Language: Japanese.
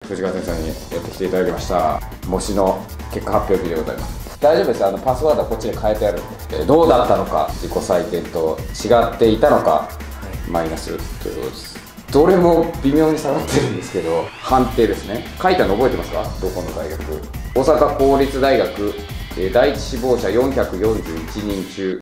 藤川先生にやってきていただきました。模試の結果発表日でございます。大丈夫です。パスワードはこっちで変えてあるんで、どうだったのか、自己採点と違っていたのか、マイナスということです。どれも微妙に下がってるんですけど、判定ですね。書いたの覚えてますか？どこの大学？大阪公立大学、第一志望者441人中